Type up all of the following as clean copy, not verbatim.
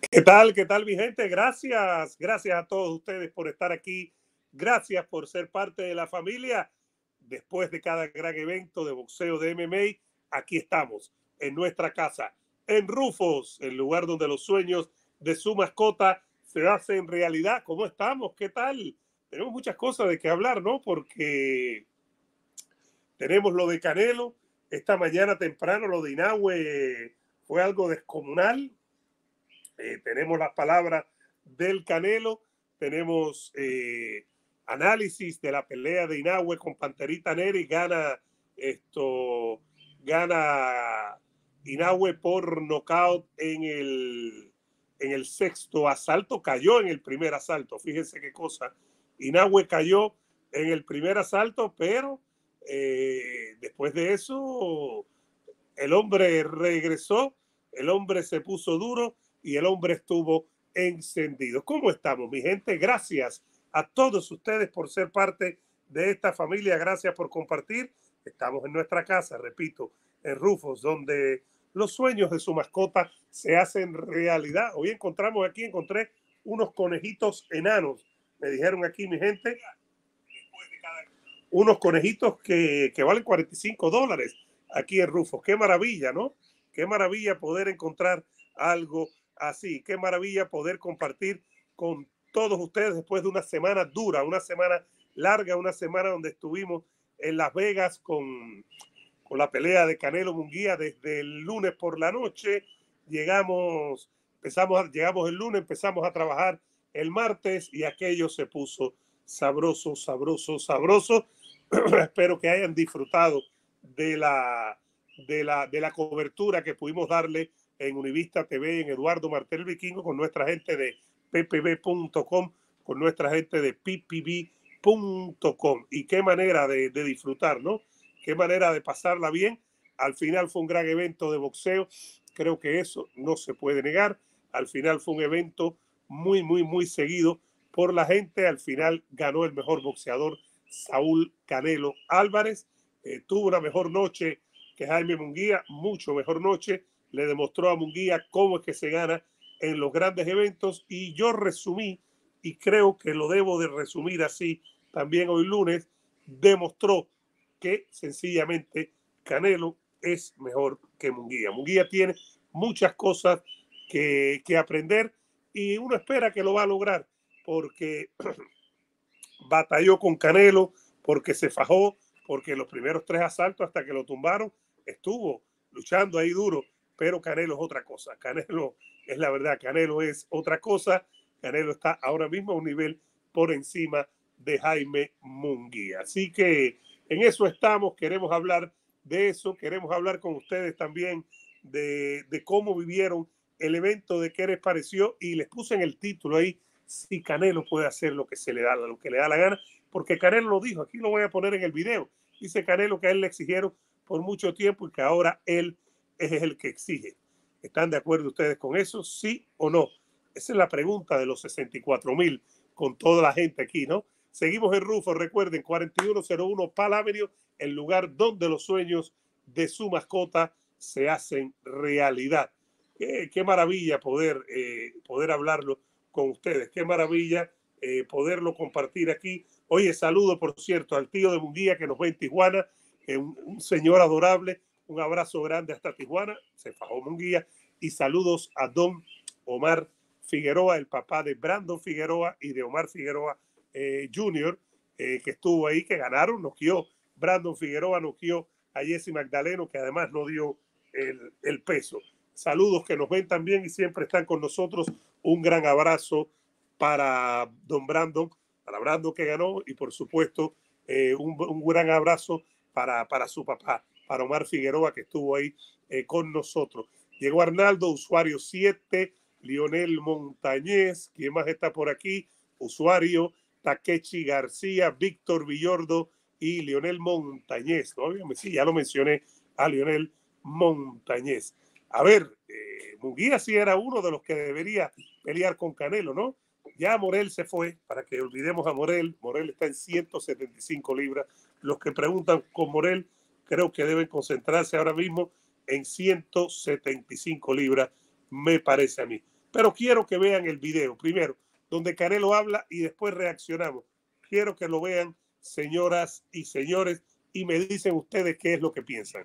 ¿Qué tal? ¿Qué tal, mi gente? Gracias. Gracias a todos ustedes por estar aquí. Gracias por ser parte de la familia. Después de cada gran evento de boxeo de MMA, aquí estamos, en nuestra casa, en Rufos, el lugar donde los sueños de su mascota se hacen realidad. ¿Cómo estamos? ¿Qué tal? Tenemos muchas cosas de que hablar, ¿no? Porque tenemos lo de Canelo. Esta mañana temprano lo de Inoue fue algo descomunal. Tenemos las palabras del Canelo, tenemos análisis de la pelea de Inoue con Panterita Neri, gana Inoue por nocaut en el sexto asalto, cayó en el primer asalto, fíjense qué cosa, Inoue cayó en el primer asalto, pero después de eso el hombre regresó, el hombre se puso duro y el hombre estuvo encendido. ¿Cómo estamos, mi gente? Gracias a todos ustedes por ser parte de esta familia. Gracias por compartir. Estamos en nuestra casa, repito, en Rufos, donde los sueños de su mascota se hacen realidad. Hoy encontré unos conejitos enanos. Me dijeron aquí, mi gente, unos conejitos que valen $45 aquí en Rufos. Qué maravilla, ¿no? Qué maravilla poder encontrar algo así. Qué maravilla poder compartir con todos ustedes después de una semana dura, una semana larga, una semana donde estuvimos en Las Vegas con la pelea de Canelo Munguía desde el lunes por la noche. Llegamos el lunes, empezamos a trabajar el martes y aquello se puso sabroso, sabroso, sabroso. Espero que hayan disfrutado de la cobertura que pudimos darle en Univista TV, en Eduardo Martel Vikingo, con nuestra gente de ppb.com, con nuestra gente de ppb.com. Y qué manera de disfrutar, ¿no? Qué manera de pasarla bien. Al final fue un gran evento de boxeo. Creo que eso no se puede negar. Al final fue un evento muy, muy, muy seguido por la gente. Al final ganó el mejor boxeador, Saúl Canelo Álvarez. Tuvo una mejor noche que Jaime Munguía, mucho mejor noche. Le demostró a Munguía cómo es que se gana en los grandes eventos. Y yo resumí, y creo que lo debo de resumir así también hoy lunes, demostró que sencillamente Canelo es mejor que Munguía. Munguía tiene muchas cosas que aprender y uno espera que lo va a lograr porque batalló con Canelo, porque se fajó, porque los primeros 3 asaltos hasta que lo tumbaron estuvo luchando ahí duro, pero Canelo es otra cosa. Canelo es la verdad, Canelo es otra cosa. Canelo está ahora mismo a un nivel por encima de Jaime Munguía. Así que en eso estamos, queremos hablar de eso, queremos hablar con ustedes también de cómo vivieron el evento, de qué les pareció, y les puse en el título ahí, si Canelo puede hacer lo que le da la gana, porque Canelo lo dijo, aquí lo voy a poner en el video, dice Canelo que a él le exigieron por mucho tiempo y que ahora él es el que exige. ¿Están de acuerdo ustedes con eso? ¿Sí o no? Esa es la pregunta de los 64,000 con toda la gente aquí, ¿no? Seguimos en Rufo, recuerden, 4101 Pal Avenue, el lugar donde los sueños de su mascota se hacen realidad. Qué maravilla poder hablarlo con ustedes. Qué maravilla poderlo compartir aquí. Oye, saludo, por cierto, al tío de Munguía que nos ve en Tijuana, un señor adorable. Un abrazo grande hasta Tijuana, se fajó Munguía. Y saludos a don Omar Figueroa, el papá de Brandon Figueroa y de Omar Figueroa Jr., que estuvo ahí, que ganaron, noqueó. Brandon Figueroa noqueó a Jesse Magdaleno, que además no dio el peso. Saludos que nos ven también y siempre están con nosotros. Un gran abrazo para don Brandon, para Brandon que ganó, y por supuesto un gran abrazo para su papá, para Omar Figueroa, que estuvo ahí con nosotros. Llegó Arnaldo, usuario 7, Lionel Montañez, ¿quién más está por aquí? Usuario Takechi García, Víctor Villordo y Lionel Montañez, ¿no? Sí, ya lo mencioné a Lionel Montañez. A ver, Munguía sí era uno de los que debería pelear con Canelo, ¿no? Ya Morel se fue, para que olvidemos a Morel. Morel está en 175 libras. Los que preguntan con Morel, creo que deben concentrarse ahora mismo en 175 libras, me parece a mí. Pero quiero que vean el video primero, donde Canelo habla y después reaccionamos. Quiero que lo vean, señoras y señores, y me dicen ustedes qué es lo que piensan.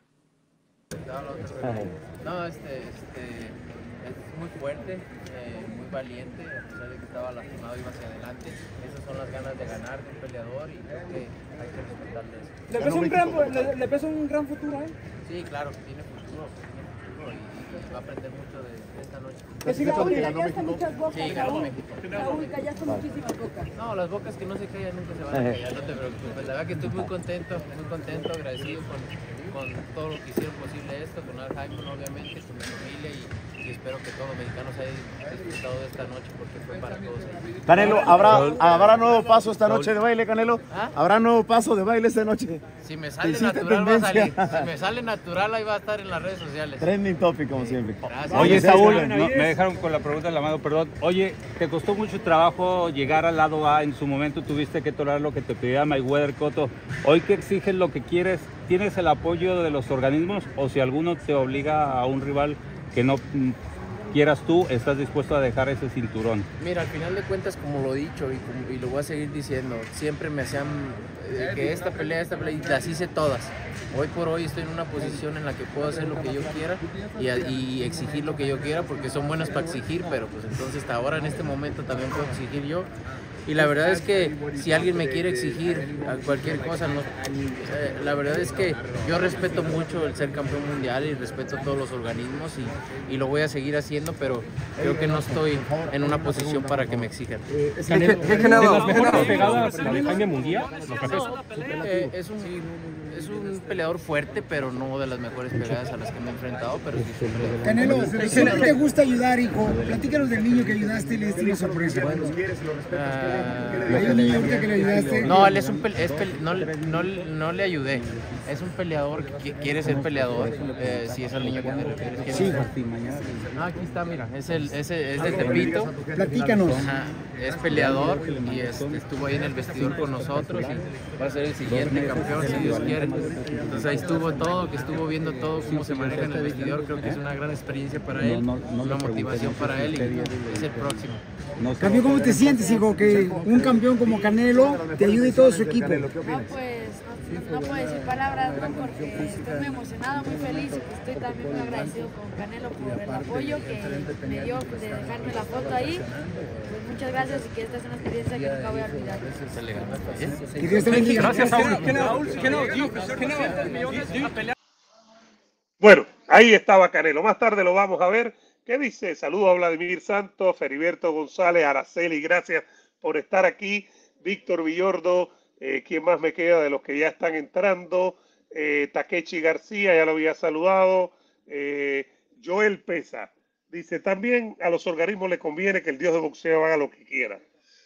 No, es muy fuerte, muy valiente, a pesar de que estaba lastimado, iba hacia adelante. Esas son las ganas de ganar de un peleador y creo que hay que respetarle eso. ¿Le pesa un gran futuro a él? Sí, claro, tiene futuro y va a aprender mucho de esta noche. Es la única, ya están muchas bocas. Sí, ganó México. La única, ya están muchísimas bocas. No, las bocas que no se callan nunca se van a callar, no te preocupes. La verdad que estoy muy contento, agradecido con todo lo que hicieron posible esto, con Al Haymon obviamente, con mi familia y espero que todos los mexicanos hayan disfrutado de esta noche porque fue para todos. Canelo, ¿habrá nuevo paso esta noche de baile, Canelo? ¿Ah? ¿Habrá nuevo paso de baile esta noche? Si me sale natural va a salir, si me sale natural ahí va a estar en las redes sociales. Trending topic como siempre. Gracias. Oye, Saúl, no, me dejaron con la pregunta en la mano, perdón. Oye, ¿te costó mucho trabajo llegar al lado A? En su momento tuviste que tolerar lo que te pedía Mayweather, Cotto. Hoy que exiges lo que quieres, ¿tienes el apoyo de los organismos? O si alguno te obliga a un rival que no quieras tú, ¿estás dispuesto a dejar ese cinturón? Mira, al final de cuentas, como lo he dicho y lo voy a seguir diciendo, siempre me hacían que esta pelea, y las hice todas. Hoy por hoy estoy en una posición en la que puedo hacer lo que yo quiera y exigir lo que yo quiera porque son buenos para exigir, pero pues entonces hasta ahora en este momento también puedo exigir yo. Y la verdad es que si alguien me quiere exigir cualquier cosa, la verdad es que yo respeto mucho el ser campeón mundial y respeto todos los organismos y lo voy a seguir haciendo, pero creo que no estoy en una posición para que me exijan. ¿De las mejores pegadas la de Jaime Munguía? Es un peleador fuerte, pero no de las mejores pegadas a las que me he enfrentado, pero sí siempre. Canelo, ¿qué te gusta ayudar, hijo? Platícanos del niño que ayudaste y le diste una sorpresa. ¿Hay un niño ahorita que le ayudaste? No, él no le ayudé. Es un peleador que quiere ser peleador. Si es el niño que te refieres. Sí. Aquí está, mira, es de Tepito. Platícanos. Ajá, es peleador y estuvo ahí en el vestidor con nosotros y va a ser el siguiente campeón, si Dios quiere. Entonces ahí estuvo todo, que estuvo viendo todo cómo se maneja en el vestidor. Creo que es una gran experiencia para él, una motivación para él y es el próximo. Campeón, ¿cómo te sientes, hijo? Que un campeón como Canelo te ayude y todo su equipo. No, pues no puedo decir palabras, ¿no? Porque estoy muy emocionada, muy feliz. Estoy también muy agradecido con Canelo por el apoyo que me dio de dejarme la foto ahí. Pues muchas gracias y que esta es una experiencia que nunca voy a olvidar. Que Dios te bendiga. Gracias, Saúl. Bueno, ahí estaba Canelo. Más tarde lo vamos a ver. ¿Qué dice? Saludos a Vladimir Santos, Feriberto González, Araceli, gracias por estar aquí. Víctor Villordo, ¿quién más me queda de los que ya están entrando? Takechi García, ya lo había saludado. Joel Pesa, dice, también a los organismos les conviene que el dios de boxeo haga lo que quiera.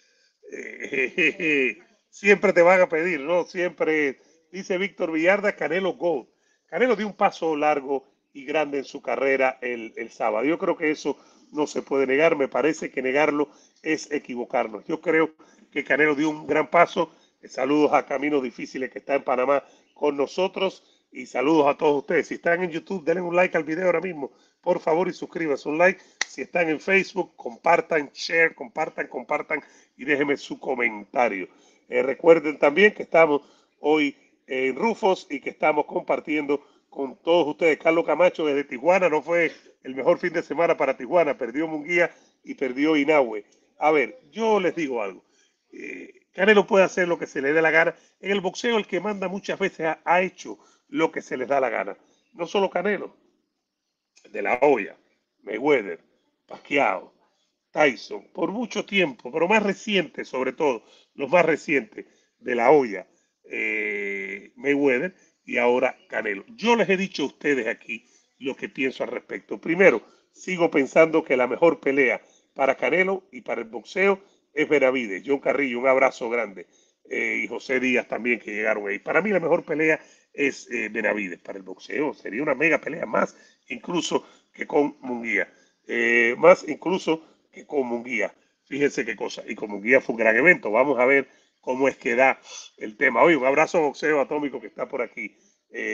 Siempre te van a pedir, ¿no? Siempre, dice Víctor Villarda, Canelo Gold. Canelo dio un paso largo y grande en su carrera el sábado. Yo creo que eso no se puede negar. Me parece que negarlo es equivocarnos. Yo creo que Canelo dio un gran paso. Saludos a Caminos Difíciles que está en Panamá con nosotros y saludos a todos ustedes. Si están en YouTube, denle un like al video ahora mismo, por favor, y suscríbanse. Un like. Si están en Facebook, compartan, share, compartan y déjenme su comentario. Recuerden también que estamos hoy en Rufos y que estamos compartiendo con todos ustedes. Carlos Camacho desde Tijuana, no fue el mejor fin de semana para Tijuana, perdió Munguía y perdió Inahue. A ver, yo les digo algo, Canelo puede hacer lo que se le dé la gana. En el boxeo el que manda muchas veces ha hecho lo que se les da la gana. No solo Canelo, De La Hoya, Mayweather, Pacquiao, Tyson, por mucho tiempo, pero más reciente sobre todo, los más recientes, De La Hoya, Mayweather y ahora Canelo. Yo les he dicho a ustedes aquí lo que pienso al respecto. Primero, sigo pensando que la mejor pelea para Canelo y para el boxeo es Benavidez. John Carrillo, un abrazo grande. Y José Díaz también, que llegaron ahí. Para mí la mejor pelea es Benavidez para el boxeo. Sería una mega pelea, más incluso que con Munguía. Más incluso que con Munguía. Fíjense qué cosa. Y con Munguía fue un gran evento. Vamos a ver cómo es que da el tema. Oye, un abrazo a Boxeo Atómico que está por aquí.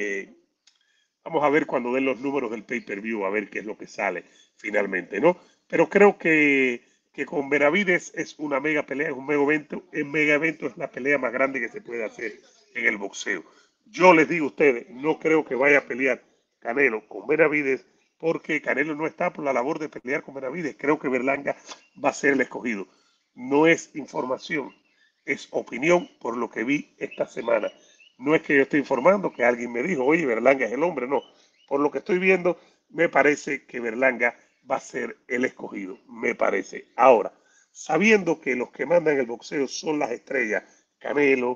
Vamos a ver cuando den los números del pay-per-view, a ver qué es lo que sale finalmente, ¿no? pero creo que con Benavides es una mega pelea, es un mega evento. El mega evento es la pelea más grande que se puede hacer en el boxeo. Yo les digo a ustedes, no creo que vaya a pelear Canelo con Benavides, porque Canelo no está por la labor de pelear con Benavides. Creo que Berlanga va a ser el escogido. No es información, es opinión por lo que vi esta semana. No es que yo esté informando que alguien me dijo, oye, Berlanga es el hombre, no. Por lo que estoy viendo, me parece que Berlanga va a ser el escogido, me parece. Ahora, sabiendo que los que mandan el boxeo son las estrellas, Canelo,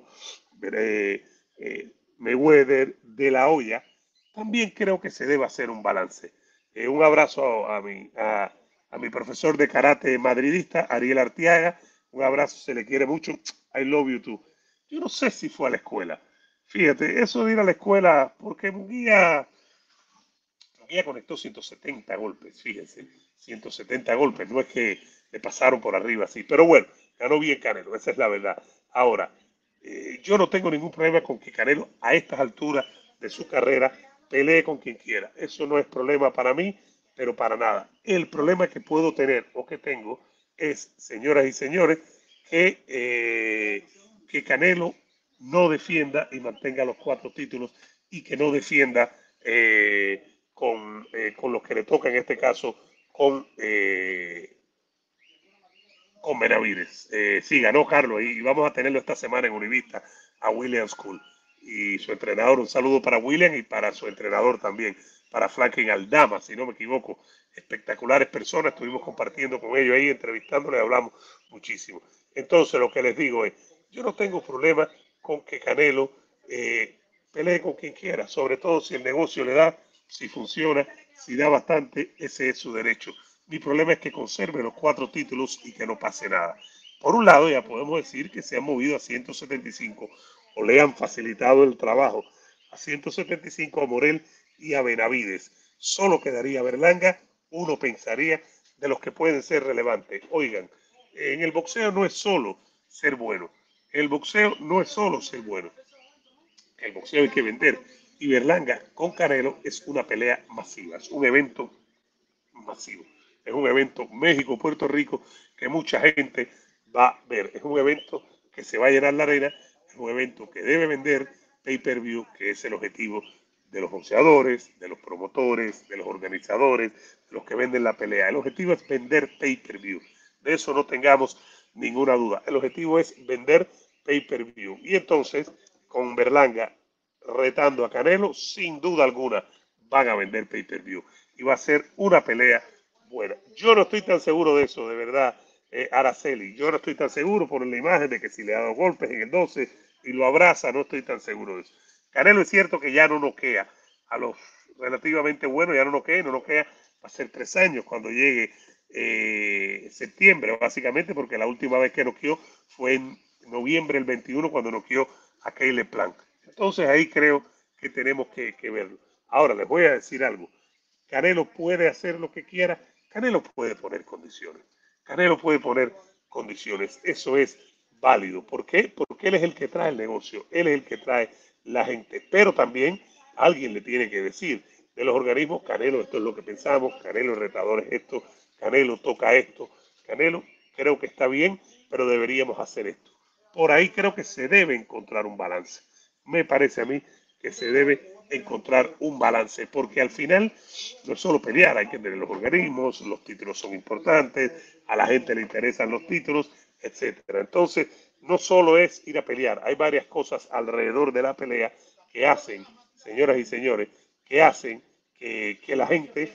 Mayweather, De La Hoya, también creo que se debe hacer un balance. Un abrazo a mi profesor de karate madridista, Ariel Artiaga. Un abrazo, se le quiere mucho. I love you too. Yo no sé si fue a la escuela. Fíjate, eso de ir a la escuela, porque Munguía conectó 170 golpes, fíjense, 170 golpes, no es que le pasaron por arriba así, pero bueno, ganó bien Canelo, esa es la verdad. Ahora, yo no tengo ningún problema con que Canelo a estas alturas de su carrera pelee con quien quiera, eso no es problema para mí, pero para nada. El problema que puedo tener o que tengo es, señoras y señores, que Canelo no defienda y mantenga los 4 títulos y que no defienda con los que le toca en este caso con Benavides. Sí, ganó Carlos y vamos a tenerlo esta semana en Univista a William School. Y su entrenador, un saludo para William y para su entrenador también, para Franklin Aldama, si no me equivoco. Espectaculares personas, estuvimos compartiendo con ellos ahí, entrevistándoles, hablamos muchísimo. Entonces, lo que les digo es, yo no tengo problema con que Canelo pelee con quien quiera, sobre todo si el negocio le da, si funciona, si da bastante, ese es su derecho. Mi problema es que conserve los 4 títulos y que no pase nada. Por un lado, ya podemos decir que se han movido a 175 o le han facilitado el trabajo a 175 a Morel y a Benavides. Solo quedaría Berlanga, uno pensaría, de los que pueden ser relevantes. Oigan, en el boxeo no es solo ser bueno. El boxeo no es solo ser bueno. El boxeo hay que vender. Y Berlanga con Canelo es una pelea masiva, es un evento masivo. Es un evento México-Puerto Rico que mucha gente va a ver. Es un evento que se va a llenar la arena, es un evento que debe vender pay-per-view, que es el objetivo de los boxeadores, de los promotores, de los organizadores, de los que venden la pelea. El objetivo es vender pay-per-view. De eso no tengamos ninguna duda. El objetivo es vender pay-per-view. Y entonces, con Berlanga retando a Canelo, sin duda alguna van a vender pay-per-view. Y va a ser una pelea buena. Yo no estoy tan seguro de eso, de verdad, Araceli. Yo no estoy tan seguro por la imagen de que si le ha dado golpes en el 12 y lo abraza, no estoy tan seguro de eso. Canelo es cierto que ya no noquea a los relativamente buenos, ya no noquea, va a ser 3 años cuando llegue septiembre, básicamente, porque la última vez que noqueó fue en noviembre del 21 cuando noqueó a Caleb Plant. Entonces ahí creo que tenemos que verlo. Ahora les voy a decir algo. Canelo puede hacer lo que quiera, Canelo puede poner condiciones. Canelo puede poner condiciones, eso es válido. ¿Por qué? Porque él es el que trae el negocio, él es el que trae la gente, pero también alguien le tiene que decir de los organismos, Canelo, esto es lo que pensamos, Canelo el retador es esto, Canelo toca esto, Canelo creo que está bien, pero deberíamos hacer esto. Por ahí creo que se debe encontrar un balance. Me parece a mí que se debe encontrar un balance, porque al final no es solo pelear, hay que tener los organismos, los títulos son importantes, a la gente le interesan los títulos, etcétera. Entonces, no solo es ir a pelear, hay varias cosas alrededor de la pelea que hacen, señoras y señores, que hacen que la gente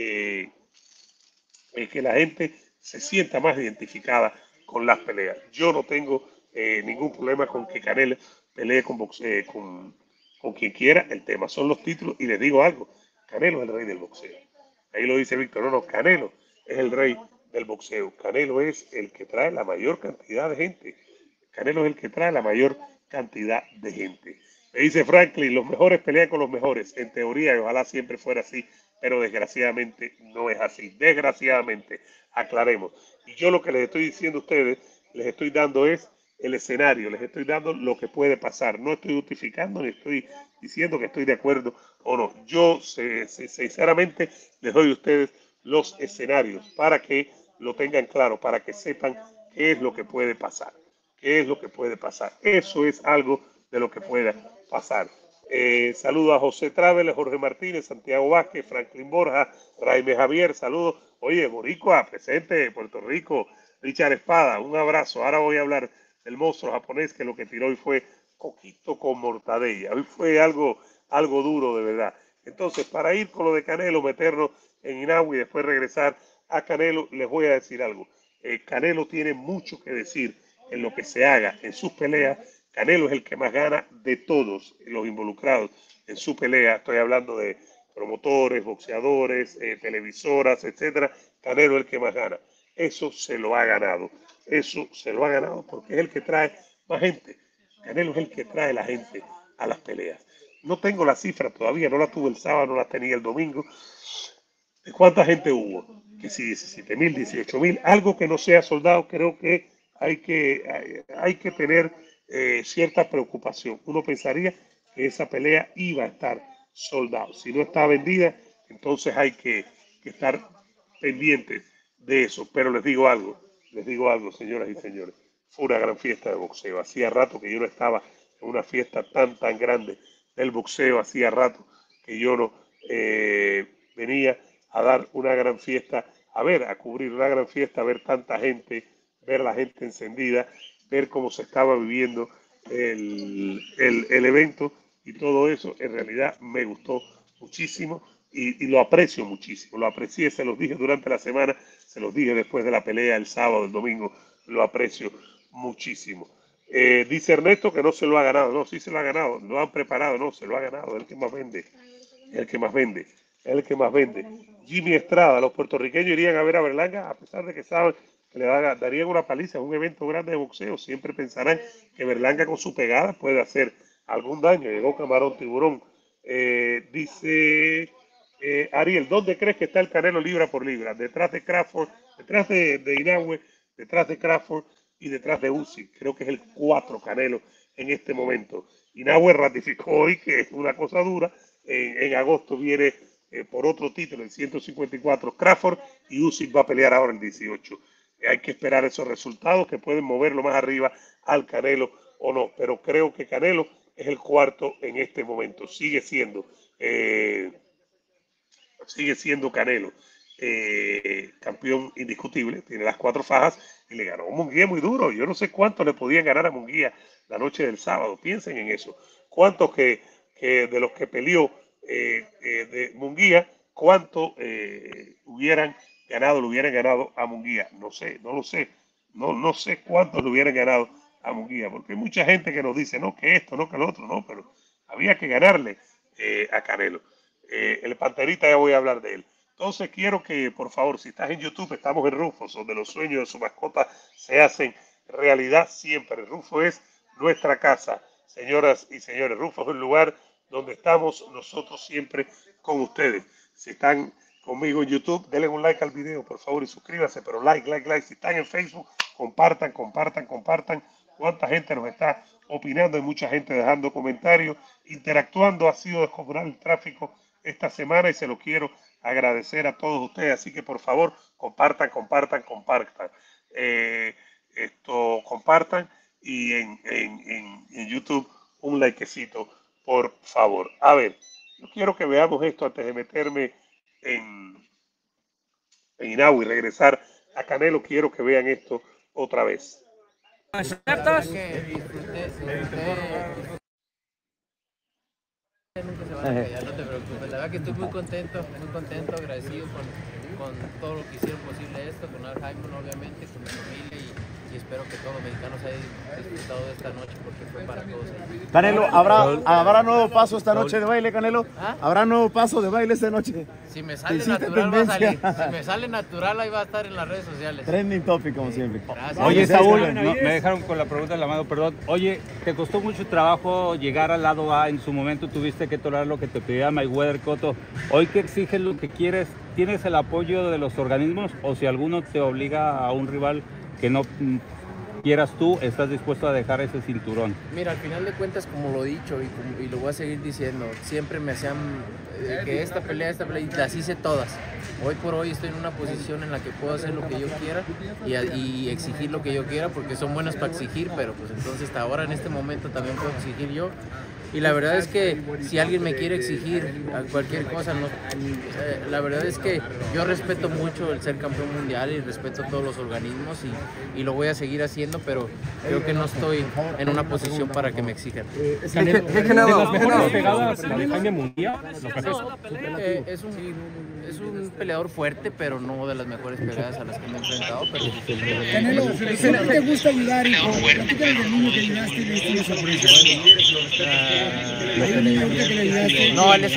se sienta más identificada con las peleas. Yo no tengo ningún problema con que Canelo pelee con quien quiera. El tema son los títulos y les digo algo, Canelo es el rey del boxeo. Ahí lo dice Víctor, no, Canelo es el rey del boxeo. Canelo es el que trae la mayor cantidad de gente. Canelo es el que trae la mayor cantidad de gente. Me dice Franklin, los mejores pelean con los mejores. En teoría, y ojalá siempre fuera así, pero desgraciadamente no es así. Desgraciadamente, aclaremos. Y yo lo que les estoy diciendo a ustedes, les estoy dando es el escenario, les estoy dando lo que puede pasar. No estoy justificando ni estoy diciendo que estoy de acuerdo o no. Yo sinceramente les doy a ustedes los escenarios para que lo tengan claro, para que sepan qué es lo que puede pasar. ¿Qué es lo que puede pasar? Eso es algo de lo que pueda pasar. Saludo a José Travel, Jorge Martínez, Santiago Vázquez, Franklin Borja, Raime Javier, saludos. Oye, Boricua, presente de Puerto Rico, Richard Espada, un abrazo. Ahora voy a hablar del monstruo japonés que lo que tiró hoy fue coquito con mortadella. Hoy fue algo duro de verdad. Entonces, para ir con lo de Canelo, meternos en Inagua y después regresar a Canelo, les voy a decir algo. Canelo tiene mucho que decir en lo que se haga en sus peleas. Canelo es el que más gana de todos los involucrados en su pelea. Estoy hablando de promotores, boxeadores, televisoras, etcétera. Canelo es el que más gana. Eso se lo ha ganado. Eso se lo ha ganado porque es el que trae más gente. Canelo es el que trae la gente a las peleas. No tengo la cifra todavía, no la tuve el sábado, no la tenía el domingo. ¿De cuánta gente hubo? Que si 17,000, 18,000, algo que no sea soldado, creo que hay que tener cierta preocupación. Uno pensaría que esa pelea iba a estar soldado. Si no está vendida, entonces hay que estar pendientes de eso. Pero les digo algo, señoras y señores. Fue una gran fiesta de boxeo. Hacía rato que yo no estaba en una fiesta tan grande del boxeo. Hacía rato que yo no venía a dar una gran fiesta, a cubrir una gran fiesta, a ver tanta gente, ver la gente encendida, ver cómo se estaba viviendo el evento y todo eso. En realidad me gustó muchísimo y lo aprecio muchísimo. Lo aprecié, se los dije durante la semana, se los dije después de la pelea el sábado, el domingo, lo aprecio muchísimo. Dice Ernesto que no se lo ha ganado. No, sí se lo ha ganado, lo han preparado, no, se lo ha ganado, es el que más vende, el que más vende, el que más vende. Jimmy Estrada, los puertorriqueños irían a ver a Berlanga a pesar de que saben que le darían una paliza en un evento grande de boxeo. Siempre pensarán que Berlanga con su pegada puede hacer algún daño. Llegó Camarón Tiburón. Dice Ariel, ¿dónde crees que está el Canelo libra por libra? Detrás de Crawford, detrás de Inoue, detrás de Crawford y detrás de Usyk. Creo que es el 4 Canelo en este momento. Inoue ratificó hoy que es una cosa dura. En agosto viene por otro título, el 154 Crawford, y Usyk va a pelear ahora el 18. Hay que esperar esos resultados que pueden moverlo más arriba al Canelo o no, pero creo que Canelo es el 4 en este momento. Sigue siendo Canelo campeón indiscutible, tiene las 4 fajas y le ganó a Munguía muy duro. Yo no sé cuánto le podían ganar a Munguía la noche del sábado. Piensen en eso. ¿Cuántos que de los que peleó de Munguía, cuánto le hubieran ganado a Munguía? No sé, no lo sé. No sé cuántos le hubieran ganado a Munguía, porque hay mucha gente que nos dice, no, que esto, no, que lo otro, no, pero había que ganarle a Canelo. El Panterita, ya voy a hablar de él. Entonces quiero que, por favor, si estás en YouTube, estamos en Rufos, donde los sueños de su mascota se hacen realidad siempre. Rufo es nuestra casa, señoras y señores. Rufo es un lugar donde estamos nosotros siempre con ustedes. Si están conmigo en YouTube, denle un like al video, por favor, y suscríbanse, pero like. Si están en Facebook, compartan. Cuánta gente nos está opinando, hay mucha gente dejando comentarios, interactuando. Ha sido descomunal el tráfico esta semana y se lo quiero agradecer a todos ustedes, así que por favor compartan. Compartan y en YouTube un likecito, por favor. A ver, yo quiero que veamos esto antes de meterme en Inagua y regresar a Canelo. Quiero que vean esto otra vez. No te preocupes, la verdad que estoy muy contento, agradecido con todo lo que hicieron posible esto, con Al Jaime obviamente, con mi familia y espero que todos los mexicanos hayan disfrutado de esta noche porque fue para todos. Canelo, ¿habrá nuevo paso esta noche de baile, Canelo? ¿Ah? ¿Habrá nuevo paso de baile esta noche? Si me sale natural va a salir, si me sale natural ahí va a estar en las redes sociales. Trending topic como siempre. Gracias. Oye, Saúl, me dejaron con la pregunta en la mano, perdón. Oye, ¿te costó mucho trabajo llegar al lado A? En su momento tuviste que tolerar lo que te pedía Mayweather, Cotto. Hoy que exiges lo que quieres, ¿tienes el apoyo de los organismos o si alguno te obliga a un rival que no quieras tú, estás dispuesto a dejar ese cinturón? Mira, al final de cuentas, como lo he dicho y lo voy a seguir diciendo, siempre me hacían que esta pelea, y las hice todas. Hoy por hoy estoy en una posición en la que puedo hacer lo que yo quiera y exigir lo que yo quiera, porque son buenas para exigir, pero pues entonces hasta ahora en este momento también puedo exigir yo. Y la verdad es que si alguien me quiere exigir cualquier cosa, la verdad es que yo respeto mucho el ser campeón mundial y respeto todos los organismos y lo voy a seguir haciendo, pero creo que no estoy en una posición para que me exijan. De las mejores pegadas, la de Jaime Munguía, lo que es un peleador fuerte, pero no de las mejores pegadas a las que me he enfrentado. Pero Canelo, ¿qué te gusta ayudar, hijo? Platícale del niño que ayudaste y le diste una sorpresa. No, él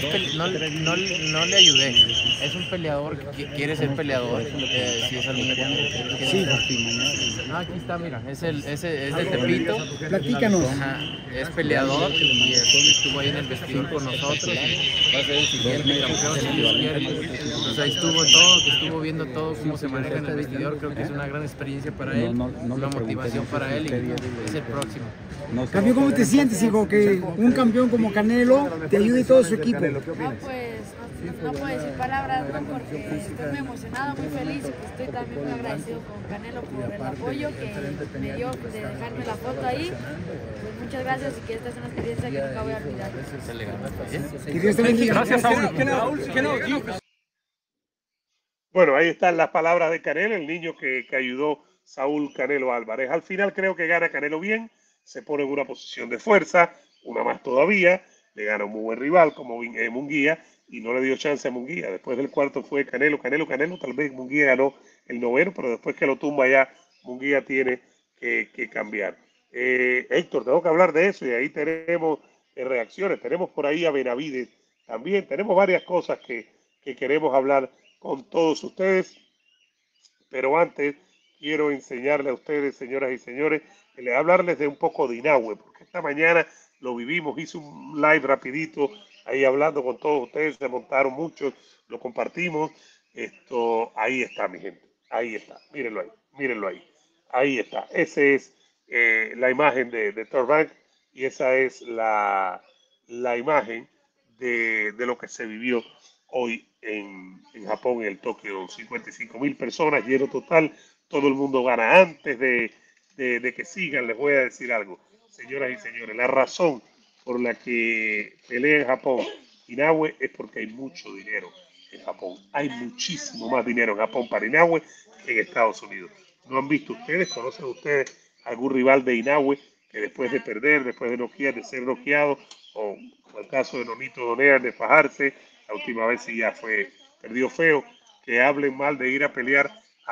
no le ayudé. Es un peleador que quiere ser peleador. Si es alguien que sí. Aquí está, mira, es de Tepito. Platícanos. Ajá, es peleador y estuvo ahí en el vestidor con nosotros. Va a ser el siguiente campeón, si Dios quiere. Entonces ahí estuvo viendo todo cómo se maneja en el vestidor. Creo que es una gran experiencia para él, una motivación para él y es el próximo. Campeón, ¿cómo te sientes, hijo? Que un campeón como Canelo te ayude y todo su equipo. No, pues no puedo decir palabras, ¿no? Porque estoy muy emocionada, muy feliz y pues estoy también muy agradecido con Canelo por el apoyo que me dio de dejarme la foto ahí. Pues muchas gracias y que esta es una experiencia que nunca voy a olvidar. Que Dios te bendiga. Gracias, Saúl. Bueno, ahí están las palabras de Canelo, el niño que ayudó Saúl Canelo Álvarez. Al final creo que gana Canelo bien, se pone en una posición de fuerza, una más todavía, le gana un muy buen rival como Munguía y no le dio chance a Munguía. Después del cuarto fue Canelo, tal vez Munguía ganó el noveno, pero después que lo tumba ya, Munguía tiene que cambiar. Héctor, tengo que hablar de eso y ahí tenemos reacciones, tenemos por ahí a Benavides también, tenemos varias cosas que queremos hablar con todos ustedes, pero antes quiero enseñarle a ustedes, señoras y señores, hablarles de un poco de Inoue, porque esta mañana lo vivimos, hice un live rapidito ahí hablando con todos ustedes, se montaron muchos, lo compartimos, ahí está mi gente, ahí está, mírenlo ahí está, esa es la imagen de Torbank y esa es la imagen de lo que se vivió hoy en Japón, en el Tokio. 55,000 personas, lleno total, todo el mundo gana. Antes de que sigan, les voy a decir algo, señoras y señores, la razón por la que pelea en Japón Inoue es porque hay mucho dinero en Japón. Hay muchísimo más dinero en Japón para Inoue que en Estados Unidos. ¿No han visto ustedes, conocen ustedes algún rival de Inoue que después de perder, después de noquear, de ser noqueado, o el caso de Nonito Donegan de fajarse, la última vez sí ya perdió feo, que hablen mal de ir a pelear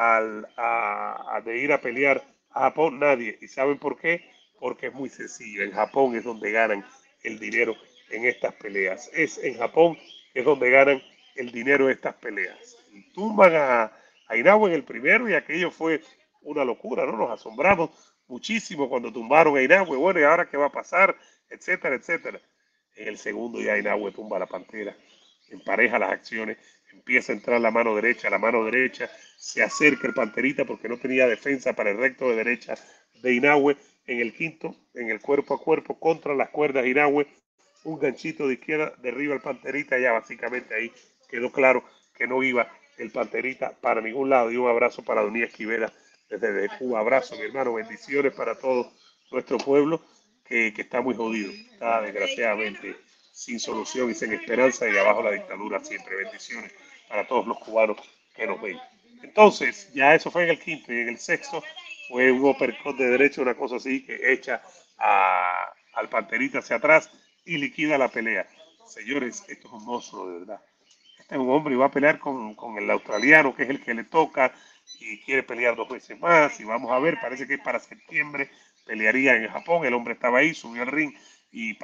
a Japón? Nadie. ¿Y saben por qué? Porque es muy sencillo. En Japón es donde ganan el dinero en estas peleas. Es en Japón es donde ganan el dinero de estas peleas. Y tumban a Inoue en el primero y aquello fue una locura, ¿no? Nos asombramos muchísimo cuando tumbaron a Inoue. Bueno, ¿y ahora qué va a pasar? Etcétera, etcétera. En el segundo ya Inoue tumba a la Pantera, empareja las acciones, empieza a entrar la mano derecha, se acerca el Panterita porque no tenía defensa para el recto de derecha de Inoue. En el quinto, en el cuerpo a cuerpo, contra las cuerdas Inoue, un ganchito de izquierda, derriba el Panterita, ya básicamente ahí quedó claro que no iba el Panterita para ningún lado. Y un abrazo para Donía Esquivera desde Cuba. Abrazo, mi hermano, bendiciones para todo nuestro pueblo que está muy jodido, está desgraciadamente sin solución y sin esperanza, y abajo la dictadura siempre. Bendiciones para todos los cubanos que nos ven. Entonces, ya eso fue en el quinto, y en el sexto fue un uppercut de derecha, una cosa así, que echa al Panterita hacia atrás y liquida la pelea. Señores, esto es un monstruo de verdad. Este es un hombre y va a pelear con el australiano, que es el que le toca, y quiere pelear 2 veces más, y vamos a ver, parece que para septiembre pelearía en Japón. El hombre estaba ahí, subió al ring y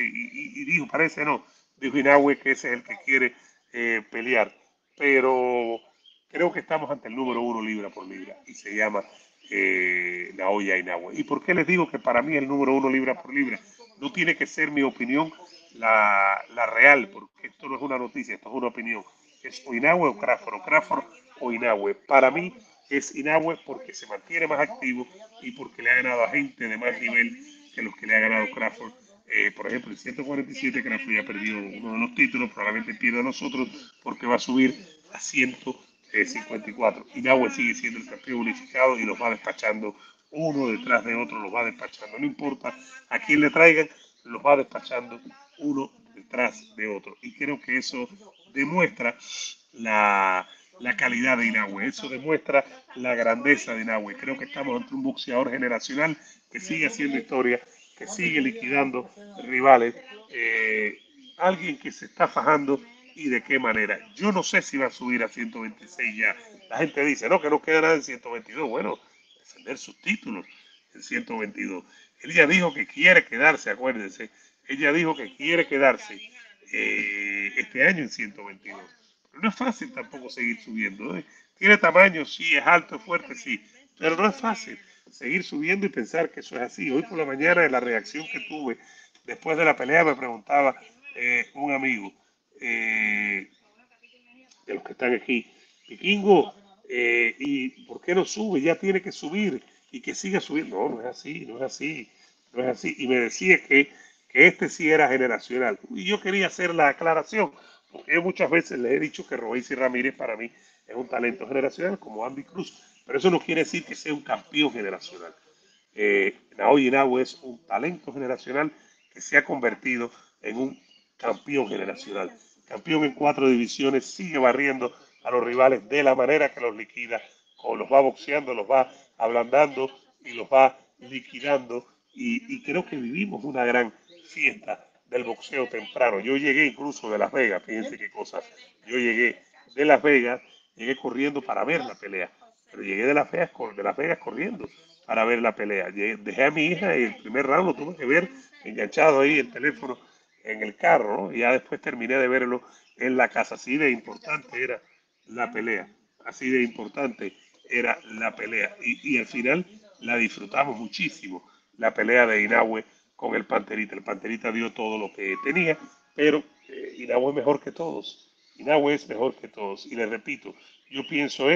dijo Inoue que ese es el que quiere pelear, pero creo que estamos ante el número 1 libra por libra y se llama Naoya Inoue. ¿Y por qué les digo que para mí es el número 1 libra por libra? No tiene que ser mi opinión la real, porque esto no es una noticia, esto es una opinión. Es o Inoue o Crawford o Inoue. Para mí es Inoue porque se mantiene más activo y porque le ha ganado a gente de más nivel que los que le ha ganado Crawford. Por ejemplo, en 147 Crawford ya perdió uno de los títulos, probablemente pierda a nosotros porque va a subir a 154. Inoue sigue siendo el campeón unificado y los va despachando uno detrás de otro, los va despachando. No importa a quién le traigan, los va despachando uno detrás de otro. Y creo que eso demuestra la calidad de Inoue, eso demuestra la grandeza de Inoue. Creo que estamos ante un boxeador generacional que sigue haciendo historia, que sigue liquidando rivales, alguien que se está fajando y de qué manera. Yo no sé si va a subir a 126 ya. La gente dice, no, que no queda nada en 122. Bueno, defender sus títulos en 122. Él ya dijo que quiere quedarse, acuérdense. Ella dijo que quiere quedarse este año en 122. Pero no es fácil tampoco seguir subiendo. Tiene tamaño, sí, es alto, es fuerte, sí. Pero no es fácil seguir subiendo y pensar que eso es así. Hoy por la mañana, en la reacción que tuve después de la pelea, me preguntaba un amigo de los que están aquí, Vikingo, ¿y por qué no sube? Ya tiene que subir y que siga subiendo. No, no es así, no es así, no es así. Y me decía que este sí era generacional. Y yo quería hacer la aclaración, porque yo muchas veces le he dicho que Royce Ramírez para mí es un talento generacional como Andy Cruz, pero eso no quiere decir que sea un campeón generacional. Naoya Inoue es un talento generacional que se ha convertido en un campeón generacional. Campeón en 4 divisiones, sigue barriendo a los rivales de la manera que los liquida, o los va boxeando, los va ablandando y los va liquidando. Y creo que vivimos una gran fiesta del boxeo temprano. Yo llegué incluso de Las Vegas, fíjense qué cosas. Yo llegué de Las Vegas, llegué corriendo para ver la pelea, pero llegué de Las Vegas corriendo para ver la pelea. Dejé a mi hija y el primer round lo tuve que ver enganchado ahí el teléfono en el carro, ¿no? Y ya después terminé de verlo en la casa. Así de importante era la pelea, así de importante era la pelea. Y al final la disfrutamos muchísimo, la pelea de Inoue con el Panterita. El Panterita dio todo lo que tenía, pero Inoue es mejor que todos. Inoue es mejor que todos. Y les repito, yo pienso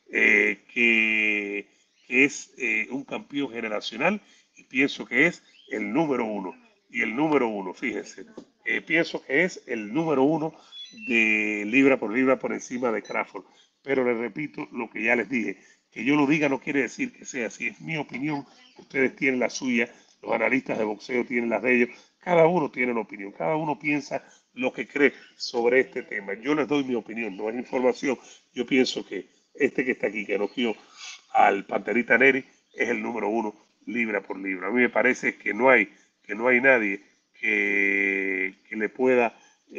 que es un campeón generacional y pienso que es el número uno. Y el número uno, fíjense, pienso que es el número uno de libra por encima de Crawford. Pero les repito lo que ya les dije, que yo lo diga no quiere decir que sea así, es mi opinión, ustedes tienen la suya, los analistas de boxeo tienen las de ellos, cada uno tiene una opinión, cada uno piensa lo que cree sobre este tema. Yo les doy mi opinión, no es información. Yo pienso que este que está aquí, que noqueó al Panterita Neri, es el número uno libra por libra. A mí me parece que no hay nadie que le pueda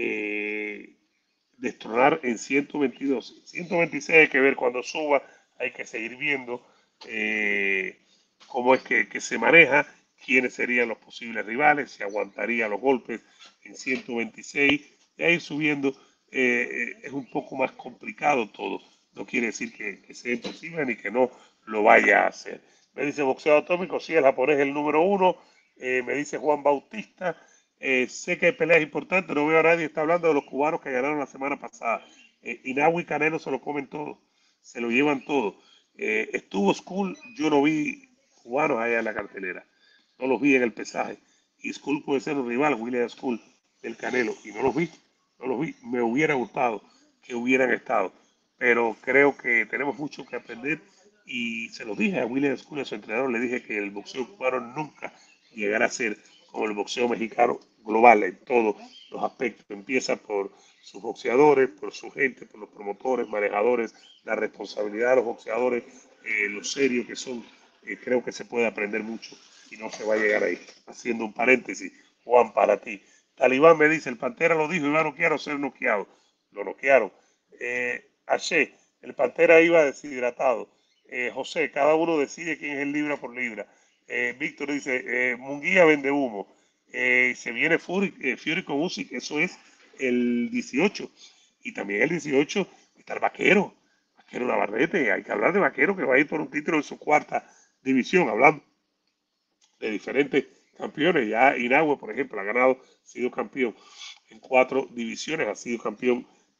destronar en 122. 126 hay que ver cuando suba, hay que seguir viendo cómo es que se maneja, quiénes serían los posibles rivales, si aguantaría los golpes en 126, y a ir subiendo es un poco más complicado todo. No quiere decir que sea imposible ni que no lo vaya a hacer. Me dice Boxeo Atómico, sí, el japonés es el número uno. Me dice Juan Bautista, sé que hay peleas importantes, no veo a nadie, está hablando de los cubanos que ganaron la semana pasada. Inoue y Canelo se lo comen todo, se lo llevan todo. Estuvo Skull, yo no vi cubanos allá en la cartelera, no los vi en el pesaje. Y Skull puede ser un rival, William Skull, del Canelo, y no los vi, no los vi. Me hubiera gustado que hubieran estado, pero creo que tenemos mucho que aprender y se lo dije a William Skull, a su entrenador, le dije que el boxeo cubano nunca llegará a ser como el boxeo mexicano global en todos los aspectos. Empieza por sus boxeadores, por su gente, por los promotores, manejadores, la responsabilidad de los boxeadores, lo serio que son. Creo que se puede aprender mucho y no se va a llegar ahí. Haciendo un paréntesis, Juan, para ti. Talibán me dice, el Pantera lo dijo, iba a noquear o ser noqueado. Lo noquearon. Aché, el Pantera iba deshidratado. José, cada uno decide quién es el libra por libra. Víctor dice, Munguía vende humo. Se viene Fury con Usyk, eso es el 18. Y también el 18 está el Vaquero. Vaquero Navarrete, hay que hablar de Vaquero que va a ir por un título en su cuarta división, hablando de diferentes campeones. Ya Inoue, por ejemplo, ha sido campeón en 4 divisiones, ha sido campeón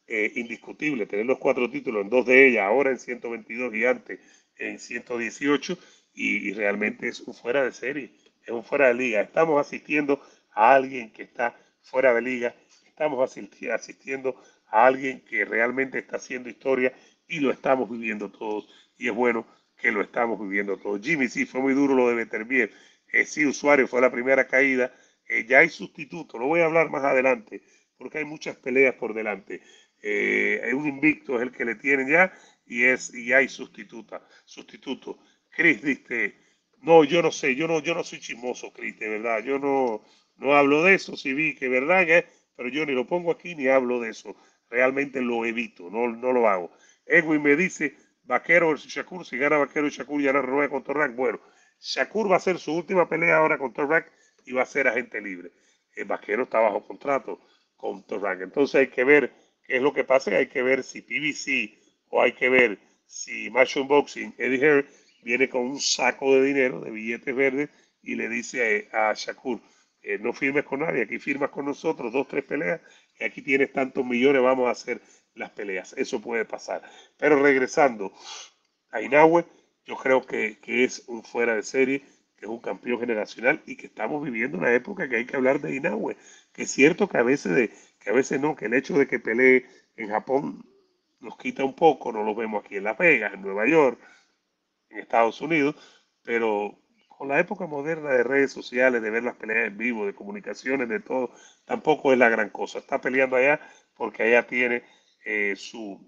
indiscutible, tener los 4 títulos en 2 de ellas, ahora en 122 y antes en 118, y realmente es un fuera de serie, es un fuera de liga. Estamos asistiendo a alguien que está fuera de liga, estamos asistiendo a alguien que realmente está haciendo historia y lo estamos viviendo todos, y es bueno que lo estamos viviendo todos. Jimmy, sí, fue muy duro lo de Beterbiev, sí, Usuario fue la primera caída, ya hay sustituto, lo voy a hablar más adelante, porque hay muchas peleas por delante. Un invicto es el que le tienen ya, y hay sustituto. Chris dice, no, yo no sé, yo no soy chismoso, Chris, de verdad, yo no hablo de eso, sí vi que es verdad, pero yo ni lo pongo aquí ni hablo de eso, realmente lo evito, no lo hago. Edwin me dice, Vaquero versus Shakur, si gana Vaquero y Shakur ya no renueva con Torrac. Bueno, Shakur va a hacer su última pelea ahora con Torrac y va a ser agente libre. El Vaquero está bajo contrato con Torrac, entonces hay que ver qué es lo que pasa, hay que ver si PBC o hay que ver si Matchroom Boxing, Eddie Hearn, viene con un saco de dinero, de billetes verdes, y le dice a Shakur, no firmes con nadie, aquí firmas con nosotros 2, 3 peleas, y aquí tienes tantos millones, vamos a hacer las peleas. Eso puede pasar. Pero regresando a Inoue, yo creo que es un fuera de serie, que es un campeón generacional y que estamos viviendo una época que hay que hablar de Inoue. Que es cierto que a veces no, que el hecho de que pelee en Japón nos quita un poco, no lo vemos aquí en Las Vegas, en Nueva York, en Estados Unidos, pero con la época moderna de redes sociales, de ver las peleas en vivo, de comunicaciones, de todo, tampoco es la gran cosa. Está peleando allá porque allá tiene su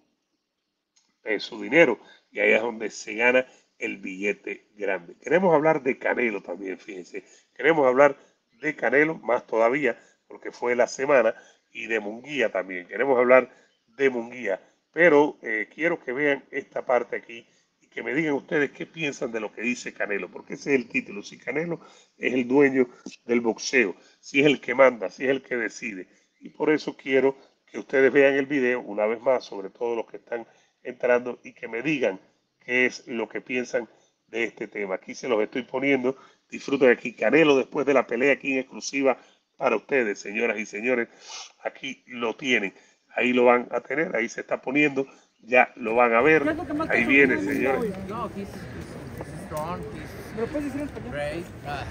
dinero, y allá es donde se gana el billete grande. Queremos hablar de Canelo también, fíjense. Queremos hablar de Canelo más todavía, porque fue la semana, y de Munguía también. Queremos hablar de Munguía, pero quiero que vean esta parte aquí y que me digan ustedes qué piensan de lo que dice Canelo, porque ese es el título. Si Canelo es el dueño del boxeo, si es el que manda, si es el que decide. Y por eso quiero que ustedes vean el video una vez más, sobre todo los que están entrando, y que me digan qué es lo que piensan de este tema. Aquí se los estoy poniendo. Disfruten aquí Canelo después de la pelea, aquí en exclusiva para ustedes, señoras y señores. Aquí lo tienen. Ahí lo van a tener. Ahí se está poniendo. Ya lo van a ver. Ahí viene, señores. No, he's strong, ¿Me lo puedes decir en español? great.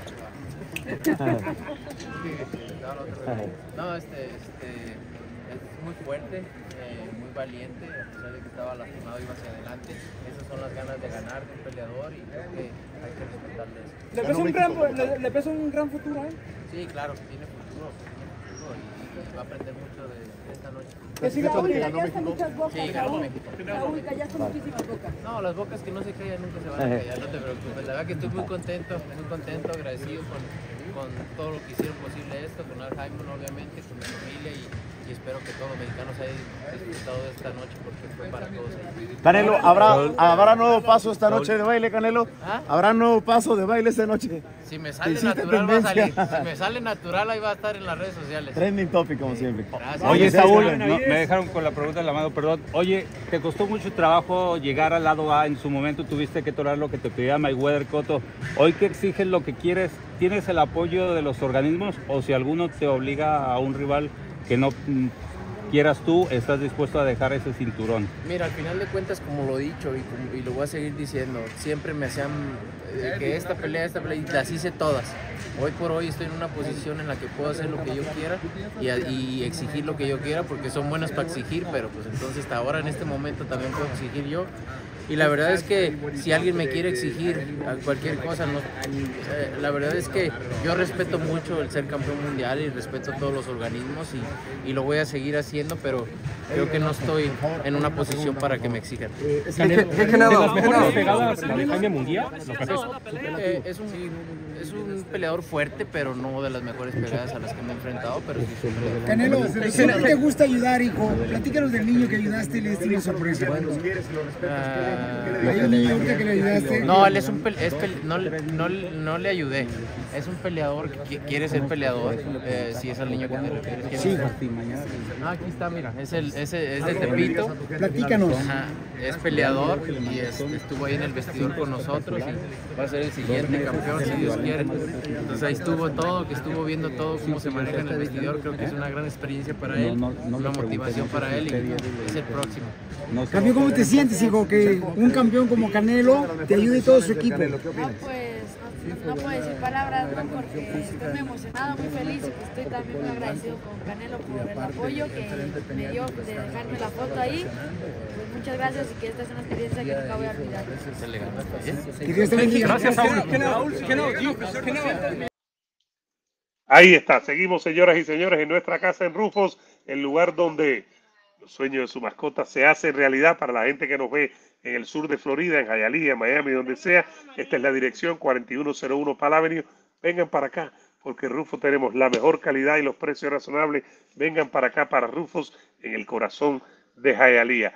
No, es muy fuerte, muy valiente, a pesar de que estaba lastimado, iba hacia adelante. Esas son las ganas de ganar de un peleador, y creo que hay que respetarle eso. ¿Le ves un gran futuro a él? Sí, claro, tiene futuro, y va a aprender mucho de esta noche. Que siga Callaste muchas bocas, Sí, ganó Raúl. México. Raúl, callaste muchísimas bocas. No, las bocas que no se callan nunca se van a callar, no te preocupes. La verdad que estoy muy contento, agradecido con todo lo que hicieron posible esto, con Al Haymon obviamente, con mi familia, y espero que todos los mexicanos hayan disfrutado de esta noche, porque fue para todos ellos. Canelo, ¿habrá nuevo paso esta noche de baile, Canelo? ¿Ah? ¿Habrá nuevo paso de baile esta noche? Si me sale Hiciste natural va a salir, tendencia. si me sale natural ahí va a estar en las redes sociales. Trending topic, como siempre. Gracias. Oye, Sí, Saúl, sí, no, me dejaron con la pregunta de la mano, perdón. Oye, ¿te costó mucho trabajo llegar al lado A? En su momento tuviste que tolerar lo que te pedía Mayweather, Cotto. Hoy que exiges lo que quieres, ¿tienes el apoyo de los organismos? O si alguno te obliga a un rival que no quieras tú, ¿estás dispuesto a dejar ese cinturón? Mira, al final de cuentas, como lo he dicho y lo voy a seguir diciendo, siempre me hacían que esta pelea, y las hice todas. Hoy por hoy estoy en una posición en la que puedo hacer lo que yo quiera y exigir lo que yo quiera, porque son buenas para exigir, pero pues entonces hasta ahora en este momento también puedo exigir yo. Y la verdad es que si alguien me quiere exigir cualquier cosa, la verdad es que yo respeto mucho el ser campeón mundial y respeto todos los organismos, y lo voy a seguir haciendo, pero creo que no estoy en una posición para que me exijan. ¿De las mejores pegadas la de Jaime Munguía? Es un peleador fuerte, pero no de las mejores pegadas a las que me he enfrentado, pero sí es un peleador. Canelo, siempre te gusta ayudar, hijo. Platícanos del niño que ayudaste y le diste una sorpresa. Ahorita que le ayudaste. No, él es un no le ayudé. Es un peleador que quiere ser peleador. Si es el niño que te refieres. Sí. Aquí está, mira, es de Tepito. Platícanos. Ajá, es peleador y estuvo ahí en el vestidor con nosotros y va a ser el siguiente campeón si Dios quiere. Entonces ahí estuvo todo, que estuvo viendo todo cómo se maneja en el vestidor. Creo que es una gran experiencia para él, una motivación para él y es el próximo. Campeón, ¿cómo te sientes, hijo? Que un campeón como Canelo te ayude y todo su equipo. No, pues no puedo decir palabras, ¿no? Porque estoy muy emocionado, muy feliz y pues estoy también muy agradecido con Canelo por el apoyo que me dio de dejarme la foto ahí. Pues muchas gracias y que esta es una experiencia que nunca voy a olvidar. Que Dios te bendiga. Gracias, Saúl. Ahí está, seguimos señoras y señores en nuestra casa en Rufos, el lugar donde los sueños de su mascota se hacen realidad para la gente que nos ve en el sur de Florida, en Hialeah, en Miami, donde sea. Esta es la dirección 4101 Pal Avenue. Vengan para acá, porque en Rufos tenemos la mejor calidad y los precios razonables. Vengan para acá, para Rufos, en el corazón de Hialeah.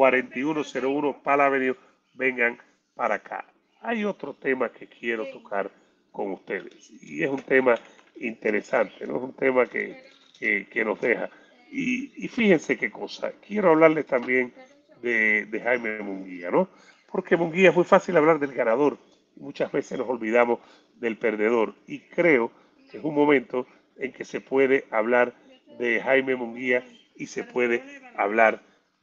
4101 Pal Avenue. Vengan para acá. Hay otro tema que quiero tocar con ustedes, y es un tema interesante, ¿no? Es un tema que nos deja. Y fíjense qué cosa, quiero hablarles también de Jaime Munguía, ¿no? Porque Munguía es muy fácil hablar del ganador, y muchas veces nos olvidamos del perdedor, y creo que es un momento en que se puede hablar de Jaime Munguía y se puede hablar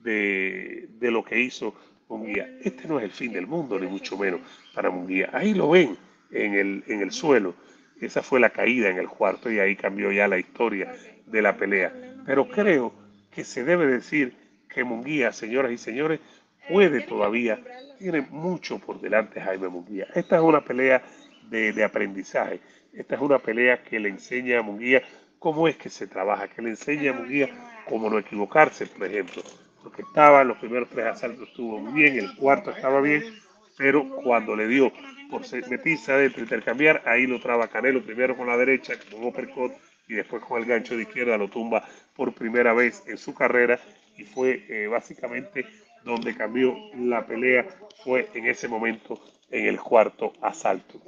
de lo que hizo Munguía. Este no es el fin del mundo, ni mucho menos para Munguía. Ahí lo ven en el suelo. Esa fue la caída en el cuarto y ahí cambió ya la historia de la pelea. Pero creo que se debe decir que Munguía, señoras y señores, puede todavía, tiene mucho por delante Jaime Munguía. Esta es una pelea de aprendizaje. Esta es una pelea que le enseña a Munguía cómo es que se trabaja, que le enseña a Munguía cómo no equivocarse, por ejemplo. Porque estaba, los primeros 3 asaltos estuvo muy bien, el cuarto estaba bien, pero cuando le dio por meterse adentro, intercambiar, ahí lo traba Canelo, primero con la derecha, con un uppercut, y después con el gancho de izquierda lo tumba por primera vez en su carrera, y fue básicamente donde cambió la pelea, fue en ese momento en el cuarto asalto.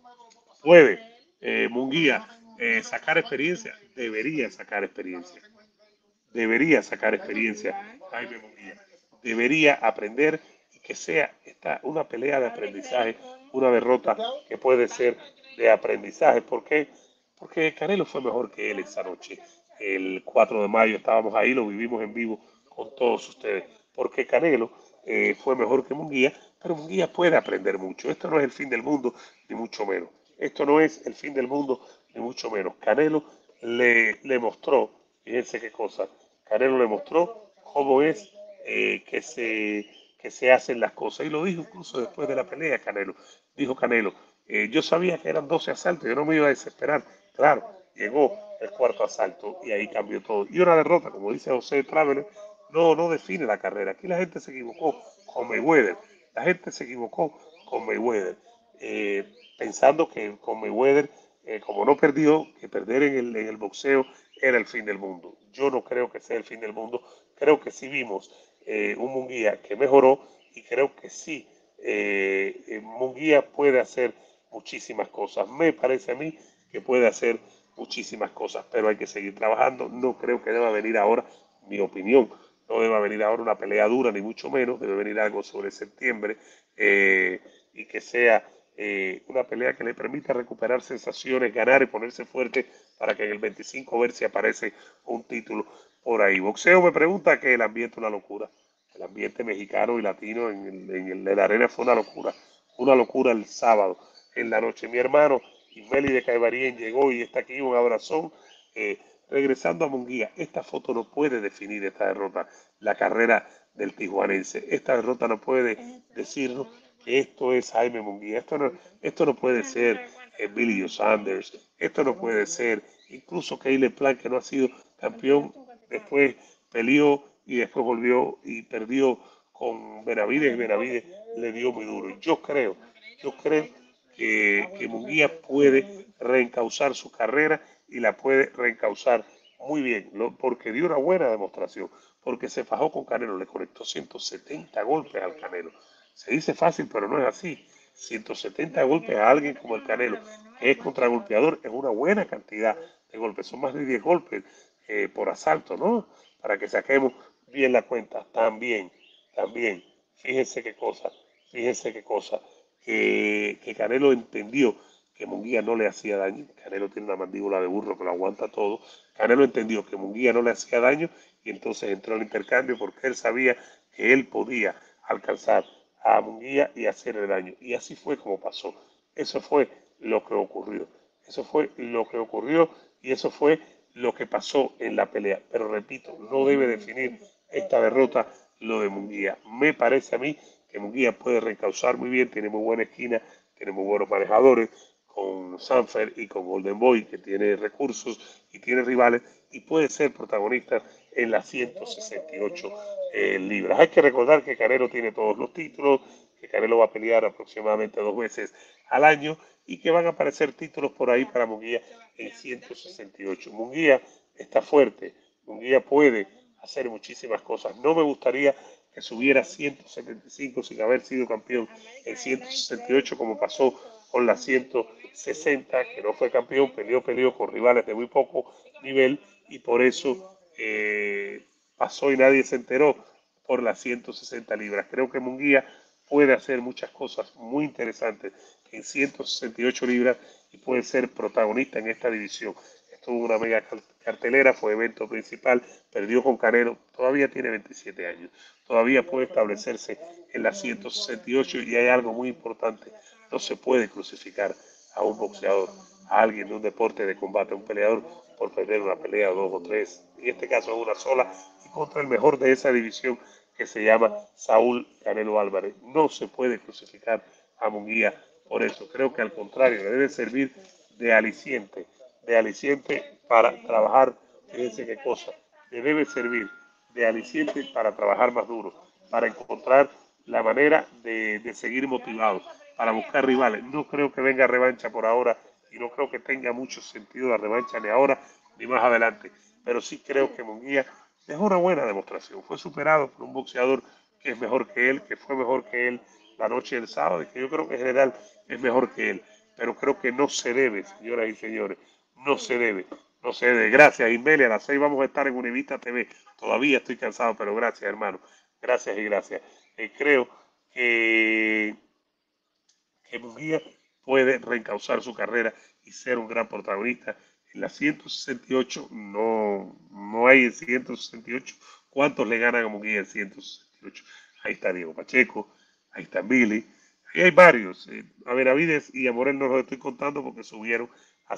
¿Puede Munguía sacar experiencia? Debería sacar experiencia. Debería sacar experiencia Jaime Munguía. Debería aprender y que sea una pelea de aprendizaje, una derrota que puede ser de aprendizaje. ¿Por qué? Porque Canelo fue mejor que él esa noche. El 4 de mayo estábamos ahí, lo vivimos en vivo con todos ustedes. Porque Canelo fue mejor que Munguía, pero Munguía puede aprender mucho. Esto no es el fin del mundo, ni mucho menos. Esto no es el fin del mundo, ni mucho menos. Canelo le mostró, fíjense qué cosa, Canelo le mostró cómo es que se hacen las cosas. Y lo dijo incluso después de la pelea Canelo. Dijo Canelo, yo sabía que eran 12 asaltos, yo no me iba a desesperar. Claro, llegó el cuarto asalto y ahí cambió todo. Y una derrota, como dice José Traveler, no define la carrera. Aquí la gente se equivocó con Mayweather. La gente se equivocó con Mayweather. Pensando que con Mayweather, como no perdió, que perder en el boxeo era el fin del mundo. Yo no creo que sea el fin del mundo. Creo que sí vimos un Munguía que mejoró y creo que sí, Munguía puede hacer muchísimas cosas. Me parece a mí que puede hacer muchísimas cosas, pero hay que seguir trabajando. No creo que deba venir ahora, mi opinión, no deba venir ahora una pelea dura, ni mucho menos. Debe venir algo sobre septiembre y que sea una pelea que le permita recuperar sensaciones, ganar y ponerse fuerte para que en el 25 ver si aparece un título por ahí. Boxeo me pregunta que el ambiente es una locura. El ambiente mexicano y latino en la arena fue una locura el sábado en la noche. Mi hermano Ismeli de Caibarien llegó y está aquí, un abrazón. Regresando a Munguía, esta foto no puede definir esta derrota, la carrera del tijuanense. Esta derrota no puede decirnos que esto es Jaime Munguía. Esto no puede ser Billy Joe Sanders. Esto no puede ser incluso Caleb Plant, que no ha sido campeón. Después peleó y después volvió y perdió con Benavides. Y Benavides le dio muy duro. Yo creo que Munguía puede reencauzar su carrera y la puede reencauzar muy bien, porque dio una buena demostración, porque se fajó con Canelo, le conectó 170 golpes al Canelo, Se dice fácil, pero no es así. 170 golpes a alguien como el Canelo, que es contragolpeador, es una buena cantidad de golpes. Son más de 10 golpes por asalto, ¿no? Para que saquemos bien la cuenta. También, fíjense qué cosa, que Canelo entendió que Munguía no le hacía daño. Canelo tiene una mandíbula de burro que lo aguanta todo. Canelo entendió que Munguía no le hacía daño y entonces entró al intercambio porque él sabía que él podía alcanzar a Munguía y hacerle daño. Y así fue como pasó. Eso fue lo que ocurrió. Eso fue lo que ocurrió y eso fue lo que pasó en la pelea. Pero repito, no debe definir esta derrota lo de Munguía. Me parece a mí que Munguía puede reencauzar muy bien, tiene muy buena esquina, tiene muy buenos manejadores, con Sanfer y con Golden Boy, que tiene recursos y tiene rivales, y puede ser protagonista en las 168 libras. Hay que recordar que Canelo tiene todos los títulos, que Canelo va a pelear aproximadamente 2 veces al año y que van a aparecer títulos por ahí para Munguía en 168. Munguía está fuerte, Munguía puede hacer muchísimas cosas. No me gustaría que subiera 175 sin haber sido campeón en 168 como pasó con la 160, que no fue campeón, peleó con rivales de muy poco nivel y por eso pasó y nadie se enteró por las 160 libras. Creo que Munguía puede hacer muchas cosas muy interesantes en 168 libras y puede ser protagonista en esta división. Estuvo una mega cartelera, fue evento principal, perdió con Canelo, todavía tiene 27 años, todavía puede establecerse en las 168 y hay algo muy importante, no se puede crucificar a un boxeador, a alguien de un deporte de combate, a un peleador por perder una pelea, dos o tres, en este caso una sola, y contra el mejor de esa división que se llama Saúl Canelo Álvarez. No se puede crucificar a Munguía por eso. Creo que al contrario, le debe servir de aliciente para trabajar, fíjense qué cosa, le debe servir de aliciente para trabajar más duro, para encontrar la manera de seguir motivado, para buscar rivales. No creo que venga revancha por ahora y no creo que tenga mucho sentido la revancha ni ahora ni más adelante, pero sí creo que Munguía dejó una buena demostración. Fue superado por un boxeador que es mejor que él, que fue mejor que él la noche del sábado y que yo creo que en general es mejor que él. Pero creo que no se debe, señoras y señores, no se debe, no se debe. Gracias, Inmeli. A las 6 vamos a estar en Univista TV. Todavía estoy cansado, pero gracias, hermano. Gracias y gracias. Creo que Munguía puede reencauzar su carrera y ser un gran protagonista. En la 168 no hay en 168. ¿Cuántos le ganan a Munguía en 168? Ahí está Diego Pacheco, ahí está Billy, ahí hay varios. A Benavides y a Morel no los estoy contando porque subieron a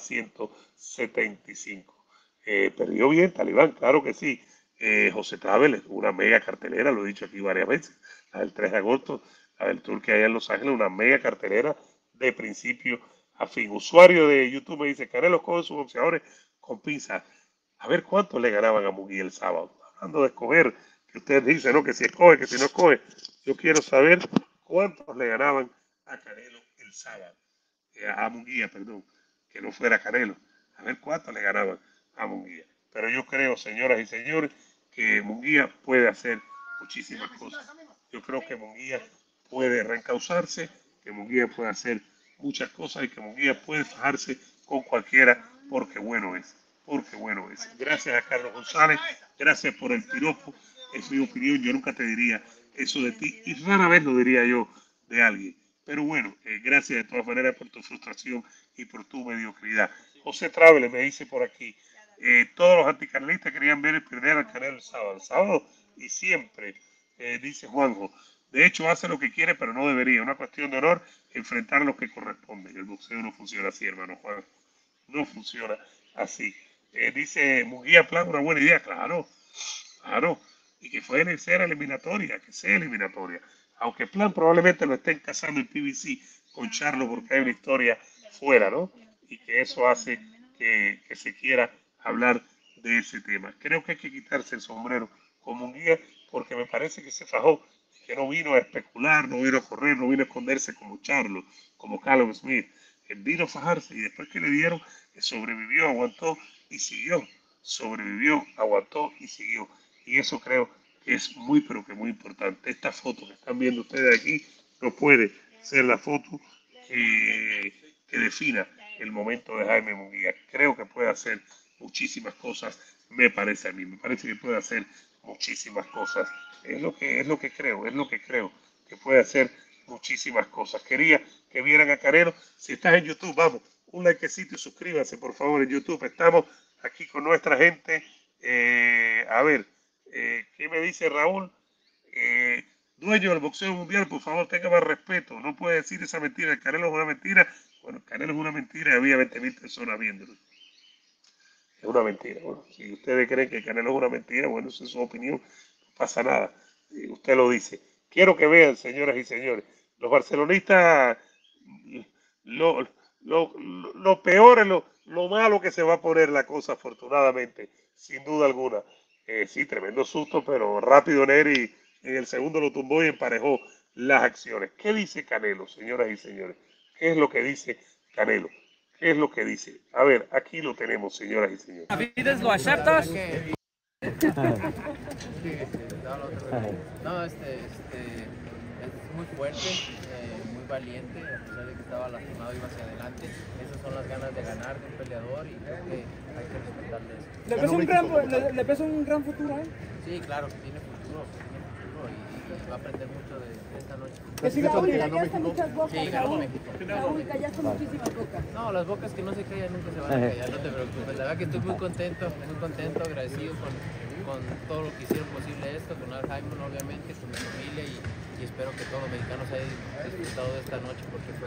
175. Perdió bien Talibán, claro que sí. José Travel, una mega cartelera, lo he dicho aquí varias veces, la del 3 de agosto, la del tour que hay en Los Ángeles, una mega cartelera de principio a fin. Usuario de YouTube me dice, Canelo coge sus boxeadores con pinzas. A ver cuántos le ganaban a Munguía el sábado. Hablando de escoger, que ustedes dicen, ¿no? Que si escoge, que si no escoge. Yo quiero saber cuántos le ganaban a Canelo el sábado. A Munguía, perdón, que no fuera Canelo. A ver cuántos le ganaban a Munguía. Pero yo creo, señoras y señores, que Munguía puede hacer muchísimas cosas. Yo creo que Munguía puede reencauzarse, que Munguía puede hacer muchas cosas y que Munguía puede fajarse con cualquiera porque bueno es, porque bueno es. Gracias a Carlos González, gracias por el piropo, es mi opinión, yo nunca te diría eso de ti y rara vez lo diría yo de alguien. Pero bueno, gracias de todas maneras por tu frustración y por tu mediocridad. José Travel me dice por aquí, todos los anticanelistas querían ver perder al Canelo el sábado y siempre, dice Juanjo. De hecho, hace lo que quiere, pero no debería. Una cuestión de honor, enfrentar a los que corresponden. El boxeo no funciona así, hermano Juan. No funciona así. Dice Munguía Plan, una buena idea. Claro, claro. Y que fue ser eliminatoria, que sea eliminatoria. Aunque Plan probablemente lo estén casando en PBC con Charlo porque hay una historia fuera, ¿no? Y que eso hace que se quiera hablar de ese tema. Creo que hay que quitarse el sombrero como un guía porque me parece que se fajó, que no vino a especular, no vino a correr, no vino a esconderse como Charlo, como Callum Smith. Él vino a fajarse y después que le dieron, sobrevivió, aguantó y siguió. Sobrevivió, aguantó y siguió. Y eso creo que es muy, pero que muy importante. Esta foto que están viendo ustedes aquí no puede ser la foto que defina el momento de Jaime Munguía. Creo que puede hacer muchísimas cosas, me parece a mí, me parece que puede hacer muchísimas cosas. Es lo que creo, que puede hacer muchísimas cosas. Quería que vieran a Canelo. Si estás en YouTube, vamos, un likecito y suscríbanse, por favor, en YouTube. Estamos aquí con nuestra gente. A ver, ¿qué me dice Raúl? Dueño del boxeo mundial, por favor, tenga más respeto. No puede decir esa mentira. El Canelo es una mentira. Bueno, el Canelo es una mentira y había 20.000 personas viéndolo. Es una mentira. Bueno, si ustedes creen que el Canelo es una mentira, bueno, esa es su opinión. No pasa nada. Usted lo dice. Quiero que vean, señoras y señores, los barcelonistas, lo peor es lo malo que se va a poner la cosa, afortunadamente, sin duda alguna. Sí, tremendo susto, pero rápido Neri en el segundo lo tumbó y emparejó las acciones. ¿Qué dice Canelo, señoras y señores? ¿Qué es lo que dice Canelo? ¿Qué es lo que dice? A ver, aquí lo tenemos, señoras y señores. ¿Navides lo aceptas? No, es muy fuerte, muy valiente, a pesar de que estaba lastimado, iba hacia adelante. Esas son las ganas de ganar de un peleador y creo que hay que respetarle eso. ¿Le pesa un gran futuro a él? Sí, claro, tiene futuro y va a aprender mucho de esta noche. Que si Raúl, callaste muchas bocas, Sí, ganó México. Raúl, callaste muchísimas bocas. No, las bocas que no se callan nunca se van a callar, no te preocupes. La verdad que estoy muy contento, agradecido con todo lo que hicieron posible esto, con Al Jaime obviamente, con mi familia y espero que todos los mexicanos hayan disfrutado de esta noche porque fue